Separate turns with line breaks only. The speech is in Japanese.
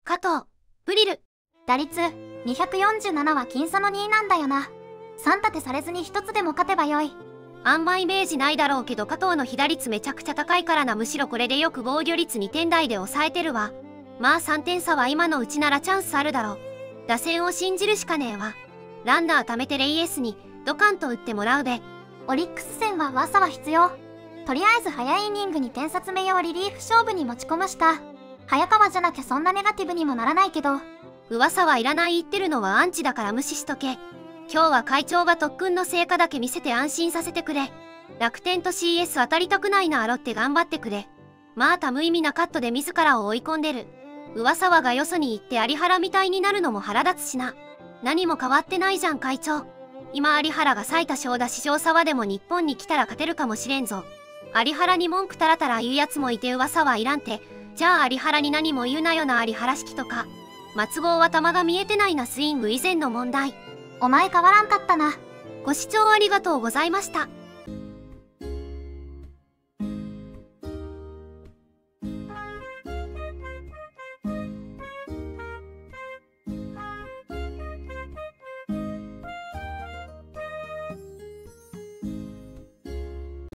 加藤、ブリル。
打率247は僅差の2位なんだよな。3立てされずに1つでも勝てばよい。
あんまイメージないだろうけど加藤の被打率めちゃくちゃ高いからな。むしろこれでよく防御率2点台で抑えてるわ。まあ3点差は今のうちならチャンスあるだろう。打線を信じるしかねえわ。ランナー貯めてレイエスにドカンと打ってもらうべ。
オリックス戦は噂は必要。とりあえず早いイニングに点差詰めようリリーフ勝負に持ち込ました。早川じゃなきゃそんなネガティブにもならないけど。
噂はいらない言ってるのはアンチだから無視しとけ。今日は会長が特訓の成果だけ見せて安心させてくれ。楽天と CS 当たりたくないなあろって頑張ってくれ。まあ無意味なカットで自らを追い込んでる。噂はがよそに行って有原みたいになるのも腹立つしな。何も変わってないじゃん会長。今有原が最多勝だ市場差はでも日本に来たら勝てるかもしれんぞ。有原に文句たらたら言うやつもいて噂はいらんて。じゃあ有原に何も言うなよな有原式とか。松郷は球が見えてないなスイング以前の問題。
お前変わらんかったな。
ご視聴ありがとうございました。